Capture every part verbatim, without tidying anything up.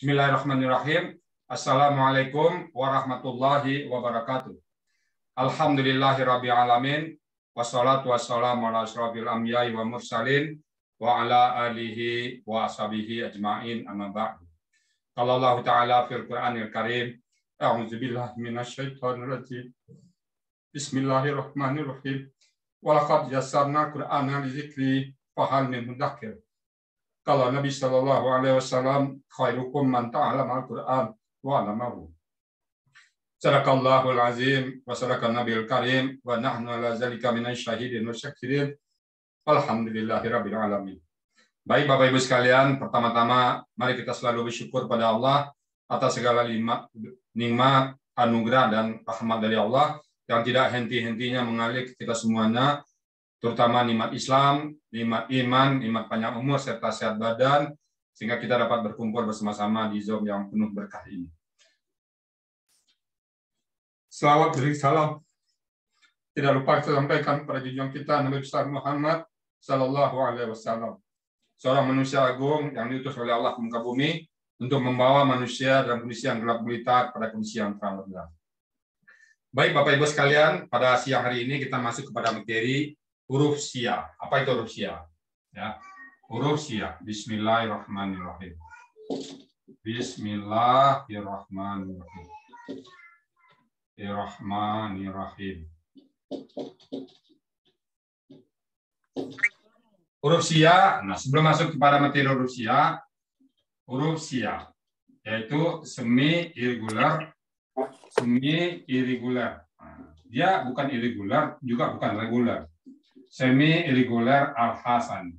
Bismillahirrahmanirrahim. Assalamualaikum warahmatullahi wabarakatuh. Alhamdulillahirabbil alamin. Wassalatu wassalamu ala asyrofil anbiya'i wa mursalin wa ala alihi wa ashabihi ajma'in amma ba'du. Qala Allah Ta'ala fil Qur'anil Karim. A'udzu billahi minasyaitonir rajim. Bismillahirrahmanirrahim. Wa laqad yassarna Qur'ana lidzikri fahal min mudzakir. Kalau Nabi Shallallahu Alaihi Wasallam khairukum man ta'allama al-Quran wa 'allamahu. Sadaqallahul azim wa sadaqan nabiyul karim wa nahnu ala zalika minasy syahidin wa syakirin. Alhamdulillahirabbil alamin. Baik Bapak Ibu sekalian, pertama-tama mari kita selalu bersyukur pada Allah atas segala nikmat, anugerah dan rahmat dari Allah yang tidak henti-hentinya mengalir kita semuanya, terutama nikmat Islam, nikmat iman, nikmat panjang umur, serta sehat badan, sehingga kita dapat berkumpul bersama-sama di Zoom yang penuh berkah ini. Selawat beri salam. Tidak lupa kita sampaikan pada junjungan kita Nabi besar Muhammad Sallallahu Alaihi Wasallam, seorang manusia agung yang diutus oleh Allah ke muka bumi untuk membawa manusia dalam kondisi yang gelap gulita pada kondisi yang terang benderang. Baik Bapak Ibu sekalian, pada siang hari ini kita masuk kepada materi huruf Sya. Apa itu huruf Sya? Ya, huruf Sya. Bismillahirrahmanirrahim. Bismillahirrahmanirrahim. Bismillahirrahmanirrahim. Huruf Sya. Nah, sebelum masuk kepada materi huruf Sya, huruf Sya yaitu semi irregular, semi irregular. Nah, dia bukan irregular, juga bukan regular. Semi irregular al-Hasani.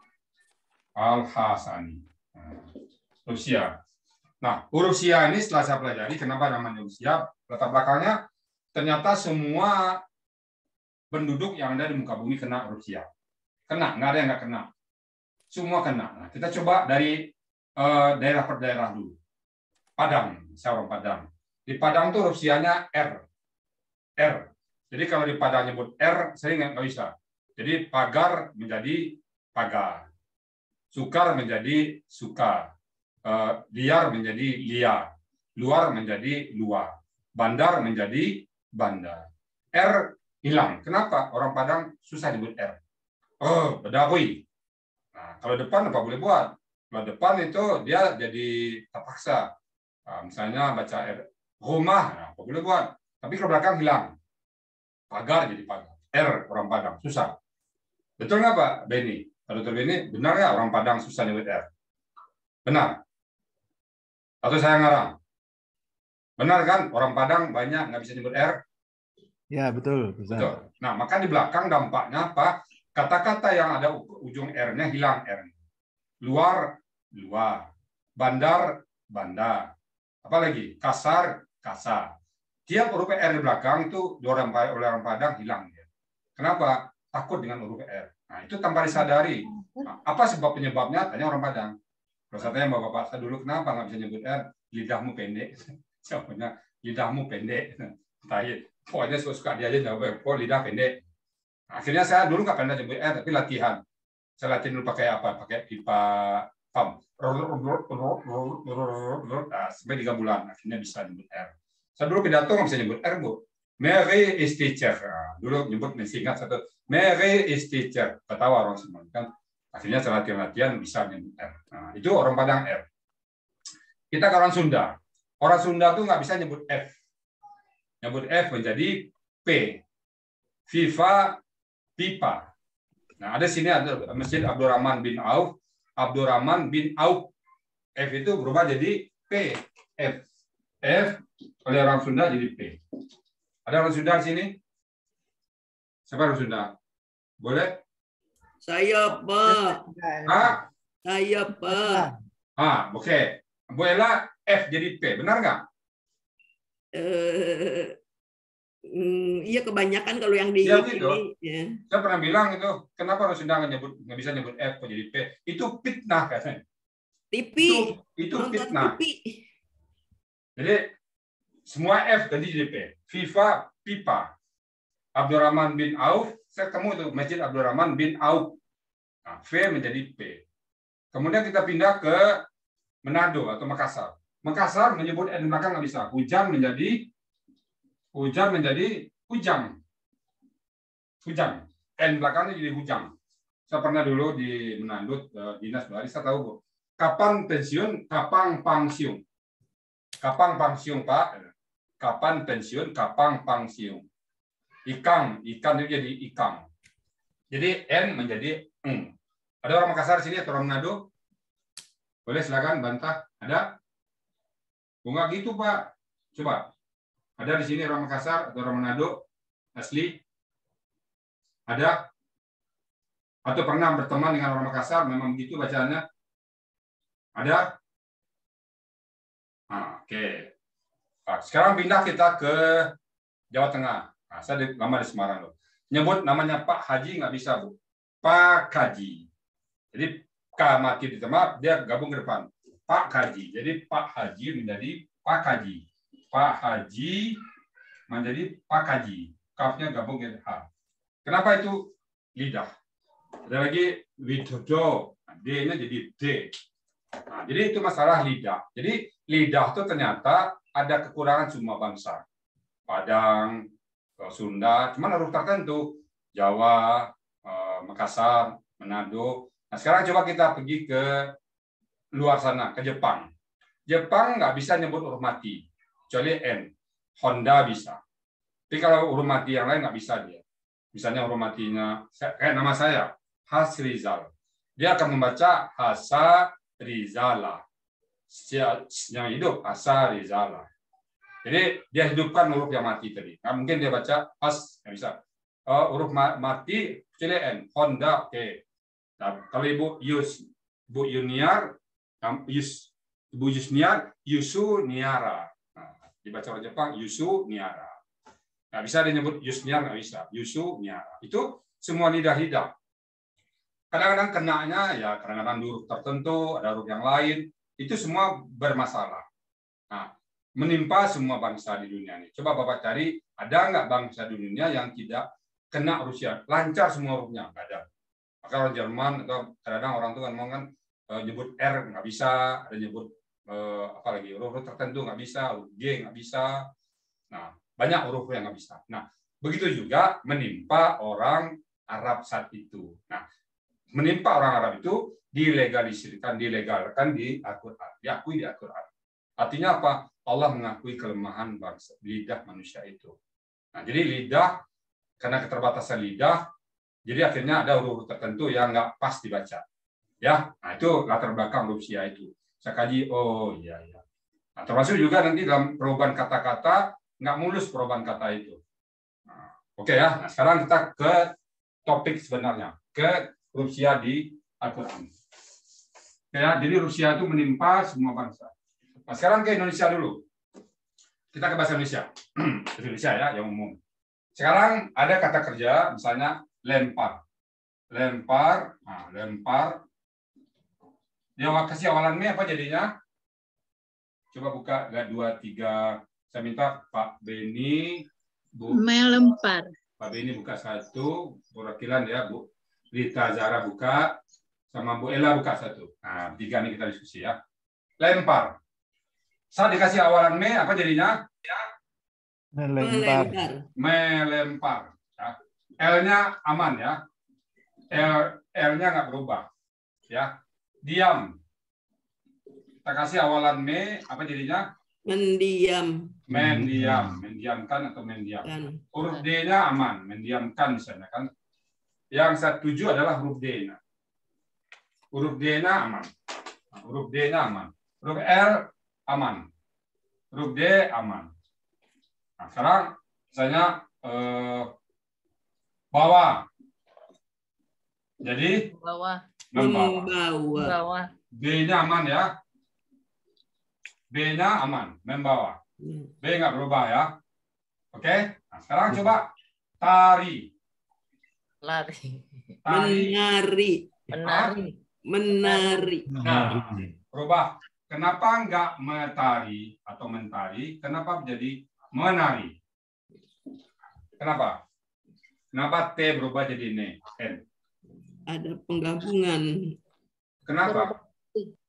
Al-Hasani. Huruf Sya. Nah, huruf Sya ini setelah saya pelajari, kenapa namanya huruf Sya? Latar belakangnya, ternyata semua penduduk yang ada di muka bumi kena huruf Sya. Kena, nggak ada yang nggak kena. Semua kena. Nah, kita coba dari uh, daerah per daerah dulu. Padang, saya orang Padang. Di Padang tuh huruf Sya-nya R. R. Jadi kalau di Padang nyebut R, sering nggak bisa. Jadi pagar menjadi pagar, sukar menjadi suka, uh, liar menjadi liar, luar menjadi luar, bandar menjadi bandar. R hilang. Kenapa? Orang Padang susah disebut R. Oh, Badawi. Nah, kalau depan apa boleh buat? Kalau depan itu dia jadi terpaksa. Nah, misalnya baca R, rumah, nah, apa boleh buat? Tapi kalau belakang hilang. Pagar jadi pagar. R orang Padang susah. Betul nggak Pak Beni? Pak Dokter Beni, benar ya orang Padang susah nyebut R? Benar? Atau saya ngarang? Benar kan? Orang Padang banyak nggak bisa nyebut R? Ya, betul. Betul. Nah, maka di belakang dampaknya apa? Kata-kata yang ada ujung R-nya hilang R. Luar, luar. Bandar, bandar. Apalagi? Kasar, kasar. Tiap huruf R di belakang itu orang orang Padang hilang. Kenapa? Takut dengan huruf R. Nah, itu tanpa disadari. Nah, apa sebab penyebabnya? Tanya orang Padang. Kalau saya tanya bapak saya dulu, kenapa nggak bisa nyebut R? Lidahmu pendek. Siapanya lidahmu pendek. Tanya, pokoknya suka-suka dia aja jawab, oh lidah pendek. Nah, akhirnya saya dulu nggak pernah nyebut R, tapi latihan. Saya latihan dulu pakai apa? Pakai pipa pump. Nah, sampai tiga bulan, akhirnya bisa nyebut R. Saya dulu pidato nggak bisa nyebut R, Bu. Mary is teacher. Nah, dulu nyebut singkat satu. Mary is teacher. Ketawa orang semua kan. Akhirnya setelah latihan-latihan bisa nyebut R. Nah, itu orang Padang R. Kita ke orang Sunda. Orang Sunda tuh nggak bisa nyebut F. Nyebut F menjadi P. Viva, pipa. Nah, ada sini ada Masjid Abdurrahman bin Auf. Abdurrahman bin Auf. F itu berubah jadi P. F. F oleh orang Sunda jadi P. Ada orang Sunda di sini? Siapa orang Sunda? Boleh? Saya, Pak. Ah? Saya, Pak. Ah, oke. Okay. Bu Ella, F jadi P. Benar nggak? Eh, mm, iya, kebanyakan kalau yang di ya, gitu. ini. Ya. Saya pernah bilang itu, kenapa orang Sunda nggak nyebut, nggak bisa nyebut F jadi P? Itu fitnah katanya. T V. Itu, itu fitnah. T V. Jadi, semua F ganti jadi P. Viva, pipa. Abdurrahman bin Auf, saya ketemu itu Masjid Abdurrahman bin Auf. Nah, V menjadi P. Kemudian kita pindah ke Manado atau Makassar. Makassar menyebut N belakang nggak bisa. Hujan menjadi hujan menjadi hujang. Hujang. N belakangnya jadi hujang. Saya pernah dulu di Manado dinas dua hari, saya tahu Bu. Kapan pensiun, kapan pensiun. Kapan pensiun Pak? Kapan pensiun, kapan pensiun. Ikang, ikan itu jadi ikang. Jadi N menjadi eng. Ada orang Makassar sini atau orang Manado? Boleh silakan bantah. Ada? Bunga gitu Pak. Coba. Ada di sini orang Makassar atau orang Manado? Asli? Ada? Atau pernah berteman dengan orang Makassar? Memang begitu bacaannya? Ada? Nah, oke. Nah, sekarang pindah kita ke Jawa Tengah. Nah, saya di, lama di Semarang loh. Nyebut namanya Pak Haji nggak bisa Bu. Pak Haji. Jadi K mati di tengah, dia gabung ke depan. Pak Haji. Jadi Pak Haji menjadi Pak Haji. Pak Haji menjadi Pak Haji. Kafnya gabung ke H. Kenapa itu lidah? Ada lagi Widodo. D-nya jadi D. Nah, jadi itu masalah lidah. Jadi lidah itu ternyata ada kekurangan semua bangsa. Padang, Sunda, cuman huruf tertentu. Jawa, Makassar, Manado. Nah, sekarang coba kita pergi ke luar sana, ke Jepang. Jepang nggak bisa nyebut huruf mati, kecuali N. Honda bisa. Tapi kalau huruf mati yang lain nggak bisa dia. Misalnya huruf matinya, kayak nama saya, Hasrizal. Dia akan membaca Hasa Rizala. Yang hidup Hasa Rizala. Jadi dia hidupkan huruf yang mati tadi. Nah, mungkin dia baca Has, nggak bisa. Uh, huruf mati, kecuali N. Honda, oke. Okay. Nah, kalau Ibu Yus, Ibu Yuniar, Yus, Ibu Yusniar, Yusu Niara. Nah, dibaca oleh Jepang, Yusu Niara. Nggak bisa disebut Yusniar, nggak bisa. Yusu Niara. Itu semua lidah-lidah. Kadang-kadang kenanya, ya kadang-kadang huruf tertentu, ada huruf yang lain. Itu semua bermasalah. Nah, menimpa semua bangsa di dunia ini. Coba Bapak cari, ada nggak bangsa di dunia yang tidak kena Rusia? Lancar semua hurufnya, nggak ada. Maka orang Jerman atau kadang-kadang orang tuh kan ngomong kan nyebut R nggak bisa, ada nyebut eh, apa lagi huruf tertentu nggak bisa, huruf G nggak bisa. Nah, banyak huruf yang nggak bisa. Nah, begitu juga menimpa orang Arab saat itu. Nah, menimpa orang Arab itu dilegalisirkan, dilegalkan di Al-Quran, diakui di Al-Quran. Artinya apa? Allah mengakui kelemahan bangsa lidah manusia itu. Nah, jadi lidah karena keterbatasan lidah, jadi akhirnya ada huruf tertentu yang nggak pas dibaca. Ya, nah itu latar belakang Rusia itu. Saya kaji, oh iya iya. Nah, termasuk juga nanti dalam perubahan kata-kata nggak mulus perubahan kata itu. Nah, oke okay ya. Nah, sekarang kita ke topik sebenarnya, ke Rusia di Al-Quran. Ya, jadi Rusia itu menimpa semua bangsa. Nah, sekarang ke Indonesia dulu. Kita ke bahasa Indonesia. Indonesia ya, yang umum. Sekarang ada kata kerja, misalnya lempar. Lempar, nah, lempar. Dia kasih awalan me apa jadinya? Coba buka dua tiga. Saya minta Pak Beni, Bu. Melempar. Pak Beni buka satu, perwakilan ya Bu. Rita Zara buka, sama Bu Ella buka satu. Nah, tiga ini kita diskusi ya. Lempar. Saat dikasih awalan me apa jadinya? Ya. Melempar. Melempar. Ya. L-nya aman ya. L, L-nya nggak berubah. Ya. Diam. Kita kasih awalan me, apa jadinya? Mendiam. Mendiam. Mendiamkan atau mendiam. Huruf D-nya aman. Mendiamkan misalnya kan. Yang saya tuju adalah huruf D-nya. Huruf D-nya aman. Huruf D-nya aman. Huruf L aman. Huruf D aman. Nah, sekarang misalnya eh, bawah. Jadi bawah. Membawa. Bawah. B-nya aman ya. B-nya aman, membawa. B nggak berubah ya. Oke. Nah, sekarang coba tari. Lari. Tari. Menari. Menari. Menari. Nah, berubah. Kenapa nggak metari atau mentari? Kenapa menjadi menari? Kenapa? Kenapa T berubah jadi N? Ada penggabungan. Kenapa?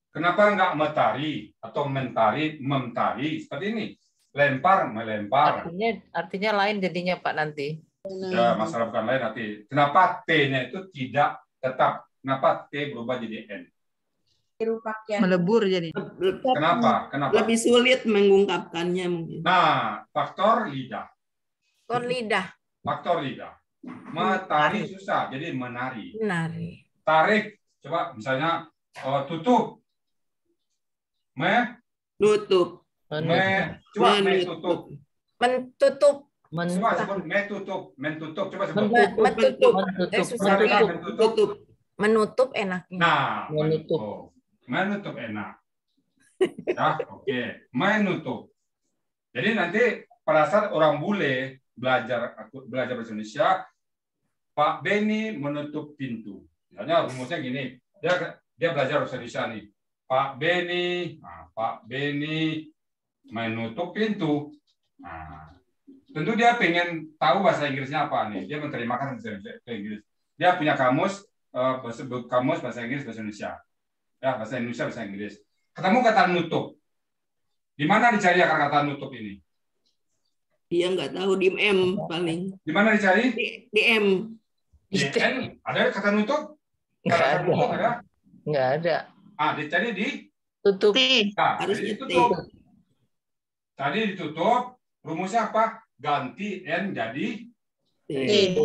Kenapa nggak metari atau mentari, mentari seperti ini? Lempar, melempar. Artinya artinya lain jadinya Pak nanti. Ya, masalah bukan lain nanti. Kenapa T-nya itu tidak tetap? Kenapa T berubah jadi N? Melebur jadi. Kenapa? Kenapa? Lebih sulit mengungkapkannya mungkin. Nah, faktor lidah. Faktor lidah. Faktor lidah. Metari susah, jadi menari. Menari. Tarik, coba misalnya uh, tutup. Me, Nutup. me, coba me tutup. Mentutup. Coba sebut me tutup, men tutup. Coba sebut. Menutup. Eh, susah. Menutup. Menutup. Menutup enaknya. Nah, Menutup. menutup. Menutup enak. Ya, oke. Okay. Menutup. Jadi nanti pada saat orang bule belajar belajar bahasa Indonesia, Pak Beni menutup pintu. Misalnya rumusnya gini, dia dia belajar bahasa Indonesia nih. Pak Beni, nah, Pak Beni menutup pintu. Nah, tentu dia pengen tahu bahasa Inggrisnya apa nih. Dia menerjemahkan bahasa Inggris. Dia punya kamus uh, kamus bahasa Inggris bahasa Indonesia. Ya, bahasa Indonesia bahasa Inggris. Ketemu kata nutup. Di mana dicari akar kata nutup ini? Dia nggak tahu, di M paling. Di mana dicari? Di, di M. Di N. Ada kata nutup? Nggak Kata ada. nutup ada? Nggak ada. Ah, dicari di Tutup. nah, Harusnya jadi ditutup. Tadi ditutup, rumusnya apa? Ganti N jadi T. T.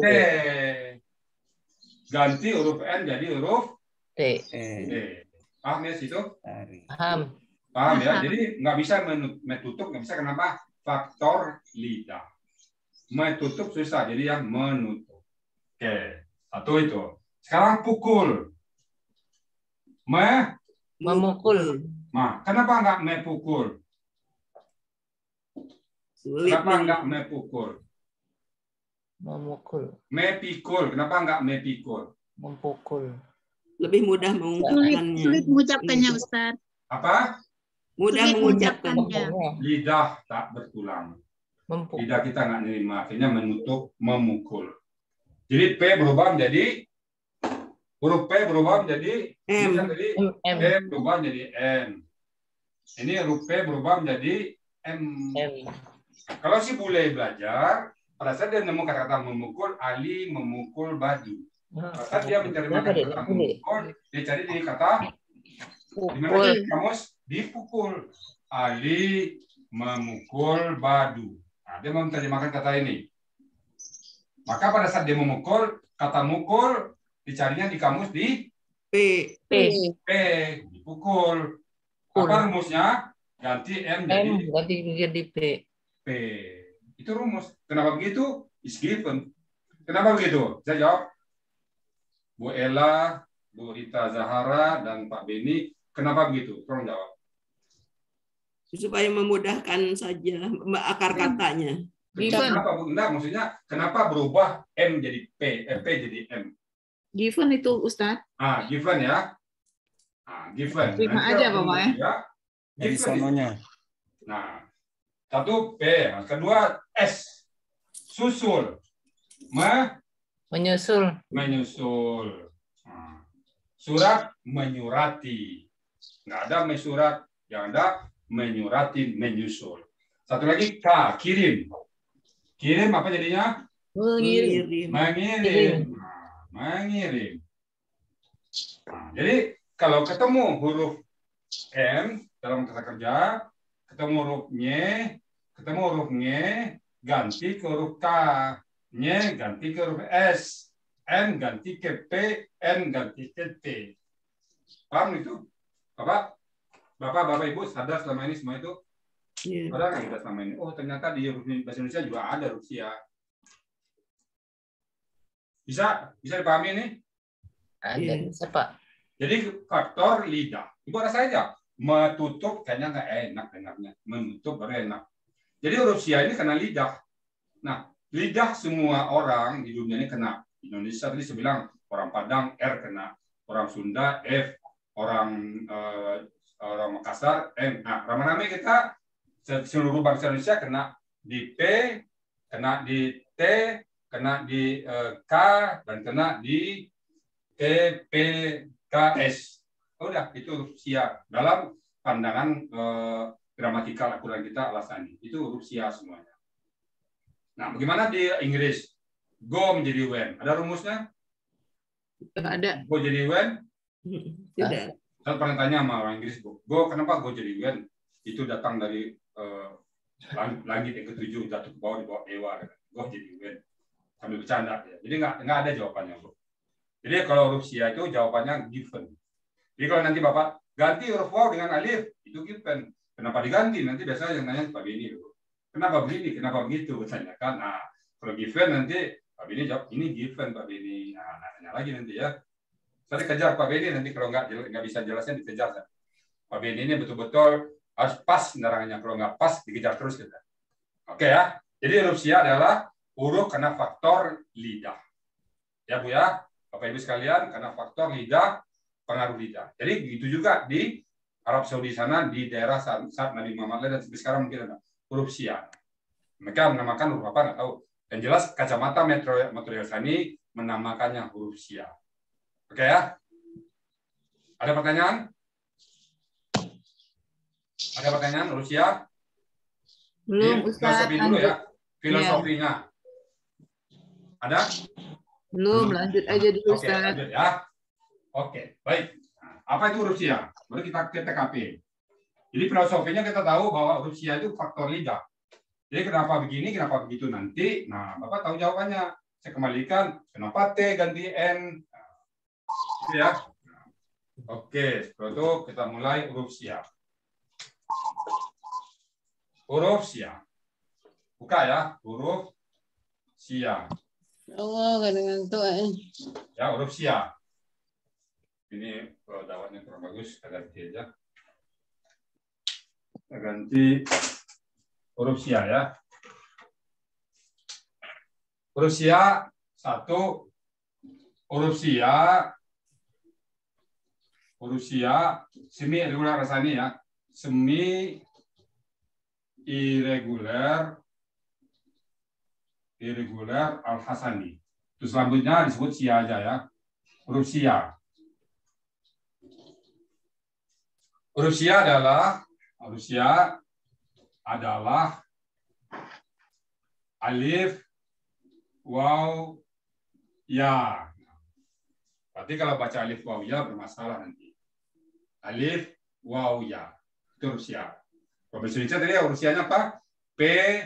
Ganti huruf N jadi huruf T. T. Paham ya situ? Paham. Paham ya? Jadi nggak bisa menutup, nggak bisa kenapa? Faktor lidah. Menutup susah, jadi yang menutup. Oke, satu itu. Sekarang pukul. Me, Memukul. nah, kenapa nggak mepukul? Sulit. Kenapa nih. nggak mepukul? Memukul. Mepikul, kenapa nggak mepikul? Mempukul. Lebih mudah Sulit, mengungkapkannya. sulit mengucapkannya, Ustaz. Apa? Mudah Sulit mengucapkan. mengucapkannya. Lidah tak bertulang. Mempukul. Lidah kita nggak nerima, akhirnya menutup, memukul. Jadi P berubah menjadi huruf P berubah menjadi M. ini jadi M. M. P berubah menjadi M. Ini huruf P berubah menjadi M. M. Kalau si bule belajar, pada saat dia nemu kata-kata memukul, Ali memukul baju. Pada saat dia mencari kata memukul, dia cari di kata di mana Pukul. di kamus dipukul. Ali memukul badu. Nah, dia menerjemahkan kata ini. Maka pada saat dia memukul, kata mukul dicarinya di kamus di P. P. P, dipukul. Apa rumusnya? Ganti M jadi M. Ganti jadi P. P. Itu rumus. Kenapa begitu? Is given. Kenapa begitu? Saya jawab. Bu Ella, Bu Rita Zahara, dan Pak Beni. Kenapa begitu? Tolong jawab. Supaya memudahkan saja akar katanya. Given. Kenapa? Enggak, maksudnya kenapa berubah M jadi P, eh, P jadi M? Given itu, Ustaz. Ah, given ya. Ah, given. Terima Nanti aja, kalau Bapak, ya. ya. Dari Given. sononya. Nah, satu P, nah, kedua S. Susul. Me, Menyusul. menyusul. Nah, surat, menyurati. Nggak ada mesurat, yang ada menyurati, menyusul. Satu lagi K, kirim. Kirim apa jadinya? Mengirim. Mengirim. Nah, mengirim. Nah, jadi kalau ketemu huruf M dalam kata kerja, ketemu huruf Y, ketemu huruf Y, ganti ke huruf K, Y ganti ke huruf S, M ganti ke P, N ganti ke T. Paham itu? Bapak? Bapak, Bapak, Ibu sadar selama ini semua itu? Ya. Sadar nggak kita selama ini? Oh, ternyata di huruf bahasa Indonesia juga ada Rusia. Bisa? Bisa dipahami ini? Ada. Iya. Bisa, Pak. Jadi faktor lidah. Ibu rasa aja. Menutup kayaknya nggak enak dengarnya. Menutup baru enak. Jadi huruf sia ini kena lidah. Nah, lidah semua orang di dunia ini kena. Di Indonesia tadi saya bilang orang Padang R kena, orang Sunda F, orang eh, orang Makassar M. Nah, rame-rame kita seluruh bangsa Indonesia kena di P, kena di T, kena di eh, K, dan kena di T P K S. udah itu huruf sia dalam pandangan eh, gramatikal akuran kita alasannya itu huruf sia semuanya. Nah, bagaimana di Inggris? Go menjadi when. Ada rumusnya? Ada. Go jadi when? Tidak. Saya pernah tanya sama orang Inggris, Go, go kenapa go jadi when? Itu datang dari eh, langit, langit yang ketujuh jatuh ke bawah di bawah dewa. Go jadi when. Sambil bercanda. Ya. Jadi nggak nggak ada jawabannya, Bro. Jadi kalau huruf sia itu jawabannya given. Jadi kalau nanti Bapak ganti huruf wow dengan alif, itu given. Kenapa diganti? Nanti biasanya yang nanya Pak Beni, kenapa begini, kenapa begitu? Bertanyakan. Nah, kalau given nanti Pak Beni jawab, ini given Pak Beni. Nah, nanya lagi nanti ya. Saya dikejar Pak Beni nanti kalau nggak nggak bisa jelasnya dikejar. Pak Beni ini betul-betul harus pas nerangannya. Kalau nggak pas dikejar terus kita. Oke ya. Jadi huruf sia adalah huruf karena faktor lidah. Ya Bu ya. Bapak Ibu sekalian, karena faktor lidah, pengaruh lidah. Jadi begitu juga di Arab Saudi sana, di daerah saat, saat Nabi Muhammad dan sampai sekarang mungkin ada huruf sia. Mereka menamakan huruf apa nggak tahu. Yang jelas kacamata Metro Metro Yasani menamakannya huruf sia. Oke ya? Ada pertanyaan? Ada pertanyaan huruf sia? Belum, Ini Ustaz. filosofi dulu ya. Filosofinya. Ada? Belum, lanjut aja dulu, Oke, Ustaz. lanjut ya. Oke, baik. Nah, apa itu huruf sia? Mari kita ke T K P. Jadi filosofinya kita tahu bahwa huruf sia itu faktor lidah. Jadi kenapa begini, kenapa begitu nanti? Nah, Bapak tahu jawabannya. Saya kembalikan, kenapa T ganti N? Nah, gitu ya. Oke, setelah itu kita mulai huruf sia. Huruf sia. Buka ya, huruf sia. Allah, kadang tuh. Ya, huruf sia. Ini kalau dawatnya kurang bagus, kita ganti aja. Kita ganti huruf sia ya. Huruf sia satu. Huruf sia. Huruf sia semi irregular rasanya ya. Semi irregular irregular al-hasani. Terus selanjutnya disebut sia aja ya. Huruf sia. Huruf sia adalah huruf sia adalah alif, waw, ya. Berarti kalau baca alif, waw, ya bermasalah nanti. Alif, waw, ya. Itu huruf sia. Kalau bahasa Indonesia tadi huruf sianya apa? P,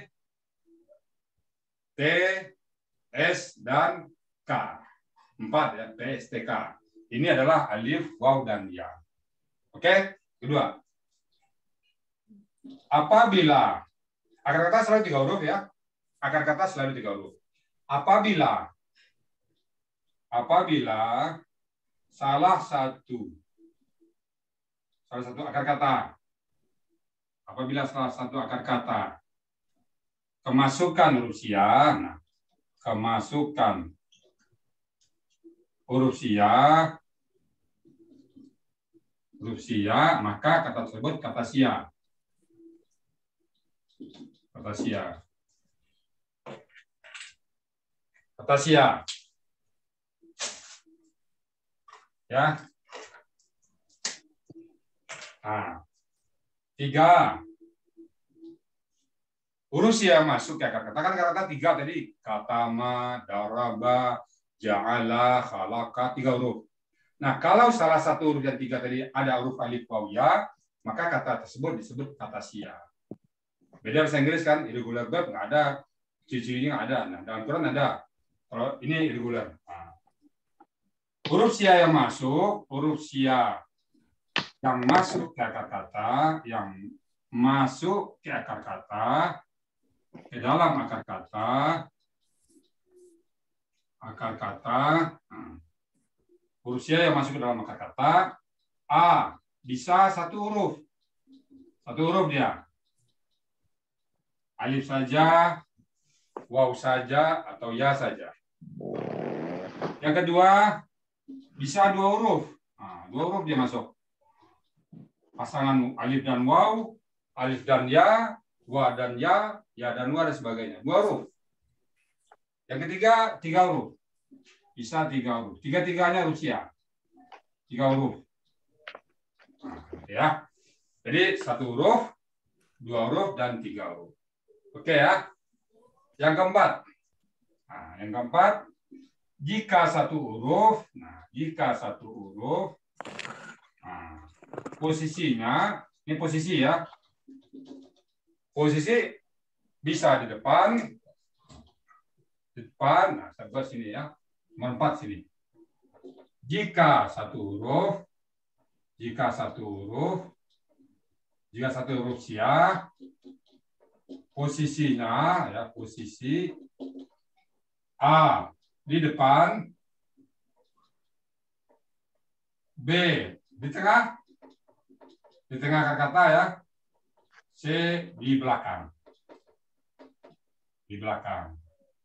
T, S, dan K. Empat ya, P, S, T, K. Ini adalah alif, waw, dan ya. Oke? Kedua. Apabila, akar kata selalu tiga huruf ya. Akar kata selalu tiga huruf. Apabila, apabila salah satu, salah satu akar kata, apabila salah satu akar kata kemasukan huruf sia, nah, kemasukan huruf sia, huruf sia, maka kata tersebut kata sia. Kata sia. Kata sia. Ya. Nah. Tiga. Huruf sia masuk ya kata. Kan kata tiga tadi. Katama, daraba, ja'ala, khalaqa, tiga huruf. Nah, kalau salah satu huruf yang tiga tadi ada huruf alif waw ya, maka kata tersebut disebut kata sia. Beda bahasa Inggris kan, irregular verb nggak ada, ciri-cirinya nggak ada. Nah, dalam Quran ada. Kalau ini irregular. Nah. Huruf sia yang masuk, huruf sia yang masuk ke akar kata, yang masuk ke akar kata, ke dalam akar kata, akar kata, nah. Huruf sia yang masuk ke dalam akar kata, A, bisa satu huruf. Satu huruf dia. Alif saja, waw saja, atau ya saja. Yang kedua, bisa dua huruf. Nah, dua huruf dia masuk. Pasangan alif dan waw, alif dan ya, wa dan ya, ya dan wa, dan sebagainya. Dua huruf. Yang ketiga, tiga huruf. Bisa tiga huruf. Tiga-tiganya huruf sia. Tiga huruf. Ya. Jadi satu huruf, dua huruf, dan tiga huruf. Oke ya. Yang keempat. Nah, yang keempat, jika satu huruf, nah, jika satu huruf, nah, posisinya, ini posisi ya, posisi bisa di depan, di depan, nah, saya buat sini ya, nomor empat sini. Jika satu huruf, jika satu huruf, jika satu huruf sia, posisinya ya, posisi A di depan, B di tengah, di tengah kata ya, C di belakang, di belakang,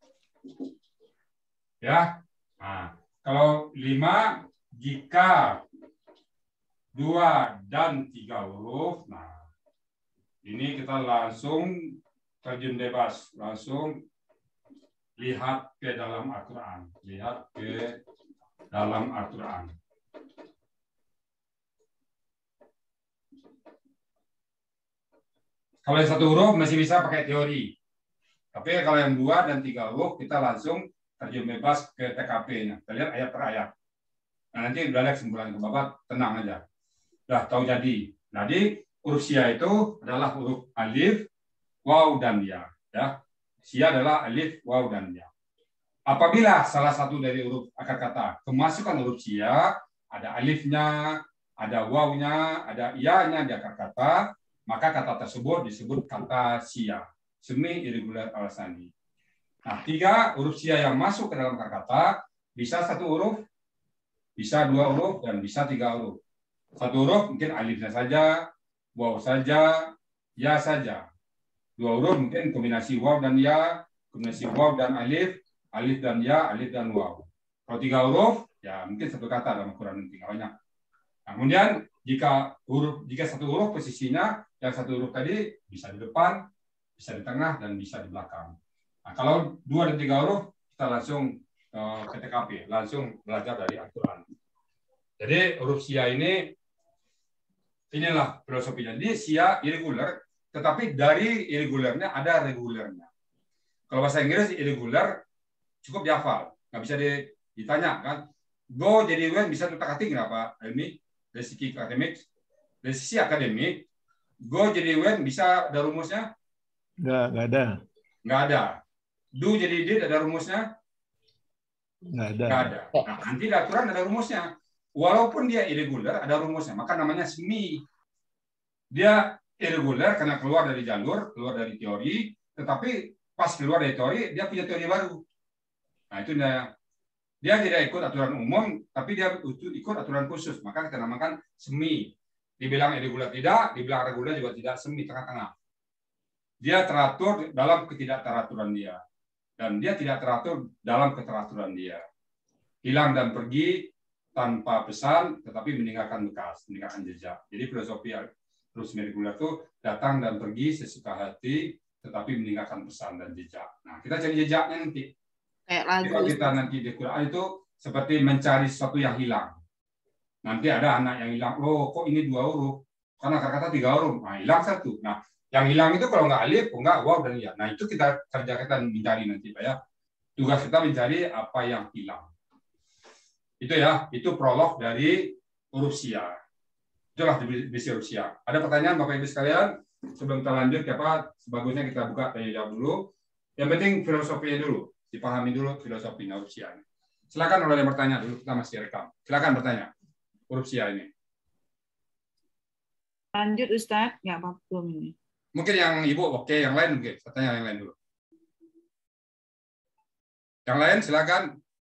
ya. Nah, kalau lima, jika dua dan tiga huruf, nah ini kita langsung terjun bebas, langsung lihat ke dalam Al-Quran, lihat ke dalam Al-Quran. Kalau yang satu huruf masih bisa pakai teori. Tapi kalau yang dua dan tiga huruf, kita langsung terjun bebas ke T K P-nya. Kita lihat ayat per ayat. Nah, nanti udah lihat kesimpulan ke Bapak, tenang aja. Udah tahu jadi. Jadi huruf sia itu adalah huruf alif, waw, dan ya. Ya. Sia adalah alif, waw, dan ya. Apabila salah satu dari huruf akar kata kemasukan huruf sia, ada alifnya, ada wawnya, ada ia-nya di akar kata, maka kata tersebut disebut kata sia, semi irregular al-lisani. Nah, tiga huruf sia yang masuk ke dalam akar kata bisa satu huruf, bisa dua huruf, dan bisa tiga huruf. Satu huruf mungkin alifnya saja, waw saja, ya saja. Dua huruf mungkin kombinasi waw dan ya, kombinasi waw dan alif, alif dan ya, alif dan waw. Kalau tiga huruf, ya mungkin satu kata dalam Al-Quran nanti, banyak. Nah, kemudian jika huruf, jika satu huruf posisinya, yang satu huruf tadi bisa di depan, bisa di tengah, dan bisa di belakang. Nah, kalau dua dan tiga huruf, kita langsung uh, ke T K P, langsung belajar dari Al-Quran. Jadi huruf sia ini, inilah filosofinya. Jadi sia irregular, tetapi dari irregularnya ada regulernya. Kalau bahasa Inggris irregular cukup dihafal, nggak bisa ditanya kan. Go jadi when bisa tutak hati kenapa? Ini dari sisi akademik, dari sisi akademik, go jadi when bisa ada rumusnya? Nggak, nggak ada. Nggak ada. Do jadi did ada rumusnya? Nggak ada. Nggak ada. Nah, nanti di aturan ada rumusnya. Walaupun dia irregular, ada rumusnya. Maka namanya semi. Dia irregular karena keluar dari jalur, keluar dari teori, tetapi pas keluar dari teori, dia punya teori baru. Nah, itu dia. Dia tidak ikut aturan umum, tapi dia ikut aturan khusus. Maka kita namakan semi. Dibilang irregular tidak, dibilang regular juga tidak, semi, tengah-tengah. Dia teratur dalam ketidakteraturan dia. Dan dia tidak teratur dalam keteraturan dia. Hilang dan pergi tanpa pesan, tetapi meninggalkan bekas, meninggalkan jejak. Jadi filosofi terus irregular itu datang dan pergi sesuka hati, tetapi meninggalkan pesan dan jejak. Nah, kita cari jejaknya nanti. Kayak lagu. Kalau kita nanti di Quran itu seperti mencari sesuatu yang hilang. Nanti ada anak yang hilang, oh kok ini dua huruf? Karena kata-kata tiga huruf, nah hilang satu. Nah, yang hilang itu kalau nggak alif, nggak waw dan ya. Nah itu kita kerja kita mencari nanti, Pak ya. Tugas kita mencari apa yang hilang. Itu ya, itu prolog dari huruf sia. Itulah definisi huruf sia. Ada pertanyaan Bapak Ibu sekalian? Sebelum kita lanjut, apa sebagusnya kita buka tanya jawab dulu. Yang penting filosofinya dulu. Dipahami dulu filosofi huruf sia ini. Silakan kalau ada yang bertanya dulu, kita masih rekam. Silakan bertanya. Huruf sia ini. Lanjut Ustadz, nggak apa-apa ini. Mungkin yang Ibu oke, yang lain mungkin. Saya tanya yang lain dulu. Yang lain silakan.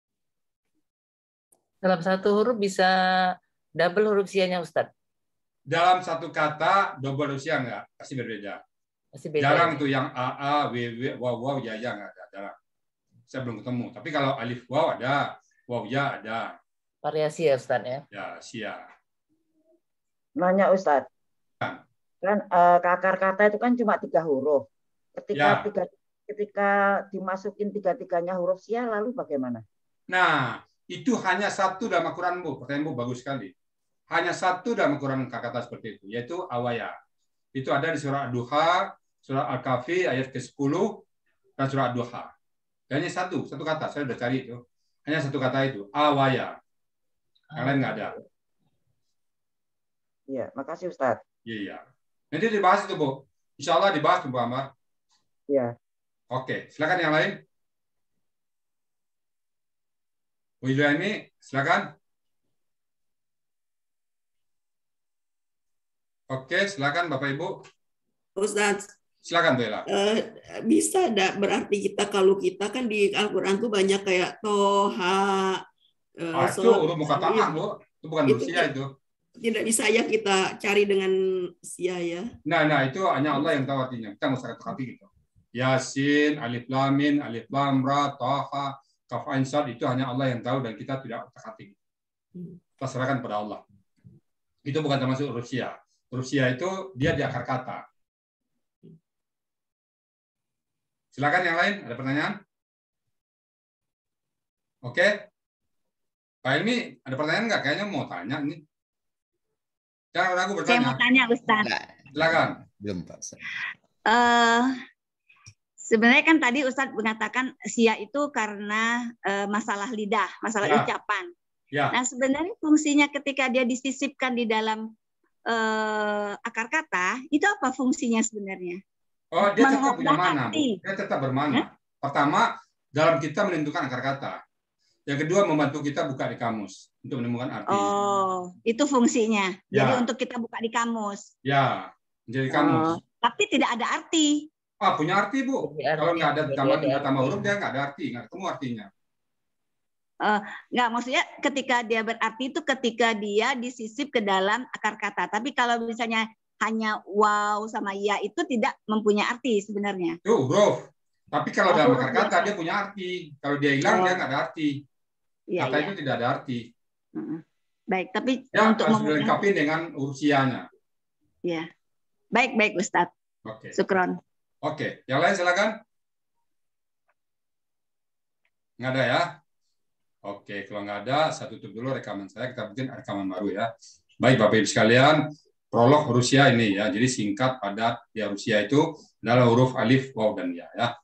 Dalam satu huruf bisa double huruf sianya Ustadz. Dalam satu kata double huruf sia enggak? Pasti berbeda. Pasti beda. Jarang itu yang a a, w w, waw waw, ya ya enggak ada. Jarang. Saya belum ketemu. Tapi kalau alif waw ada, waw ya ada. Variasi ya Ustadz ya. Ya, sia. Nanya Ustadz. Kan uh, akar kata itu kan cuma tiga huruf. Ketika ya. tiga ketika dimasukin tiga-tiganya huruf sia lalu bagaimana? Nah, itu hanya satu dalam Al-Quran, Bu. Pertanyaan Bu bagus sekali. hanya satu dalam Al-Quran kata seperti itu, yaitu awaya. Itu ada di surah Ad-Duha, surah Al-Kahfi ayat ke sepuluh, dan surah Ad-Duha. Hanya satu, satu kata. Saya sudah cari itu. Hanya satu kata itu, awaya. Yang lain nggak ada. Iya, makasih Ustaz. Iya. Nanti dibahas itu, Bu. Insya Allah dibahas, Bu Amar. Iya. Oke, silakan yang lain. Bu Ilyani, silakan. Oke, silakan Bapak Ibu. Ustaz, Silakan Bella. eh, bisa ada berarti kita kalau kita kan di Al-Quran tuh banyak kayak Toha, eh, Ah, itu Sod- huruf muqatta'ah, Bu. Itu bukan Itu- Rusia itu. tidak bisa ya kita cari dengan sia ya. Nah, nah itu hanya Allah yang tahu artinya. Kita nggak usah hati gitu. Yasin, Alif Lam Mim, Alif Lam Ra, Taha, Kaf Ain Sad itu hanya Allah yang tahu dan kita tidak hati. Kita serahkan pada Allah. Itu bukan termasuk Rusia. Rusia itu dia di akar kata. Silakan yang lain, ada pertanyaan? Oke. Pak Ilmi, ada pertanyaan nggak? Kayaknya mau tanya nih. Jangan ragu Saya mau bertanya. tanya Ustaz. Silakan. Belum Pak. Eh, sebenarnya kan tadi Ustadz mengatakan sia itu karena eh, masalah lidah, masalah Ya. ucapan. Ya. Nah sebenarnya fungsinya ketika dia disisipkan di dalam eh, akar kata, itu apa fungsinya sebenarnya? Oh, dia tetap punya Mengubah mana, Bu? arti. Dia tetap bermana. Pertama, dalam kita menentukan akar kata. Yang kedua, membantu kita buka di kamus untuk menemukan arti. Oh, itu fungsinya. Ya. Jadi untuk kita buka di kamus. Ya, menjadi kamus. Oh, tapi tidak ada arti. Ah, punya arti, Bu. Jadi arti- Kalau nggak ada jadi tambah, ada nggak tambah arti. huruf, dia nggak ada arti. Nggak ketemu artinya. Nggak, maksudnya ketika dia berarti itu ketika dia disisip ke dalam akar kata. Tapi kalau misalnya hanya wow sama ya itu tidak mempunyai arti sebenarnya. Itu huruf. Tapi kalau Oh, dalam huruf akar kata, biasa. dia punya arti. Kalau dia hilang, Oh. dia nggak ada arti. Iya, Kata iya. itu tidak ada arti. Heeh. Baik, tapi Ya, untuk harus memudahkan. dilengkapi dengan urusianya. Ya. Baik, baik Ustadz. Oke. Sukron. Oke. Yang lain silakan. Nggak ada ya? Oke, kalau nggak ada, saya tutup dulu rekaman saya. Kita bikin rekaman baru ya. Baik, Bapak Ibu sekalian, prolog Rusia ini ya. Jadi singkat, padat. Ya, Rusia itu adalah huruf alif, waw, dan ya. ya.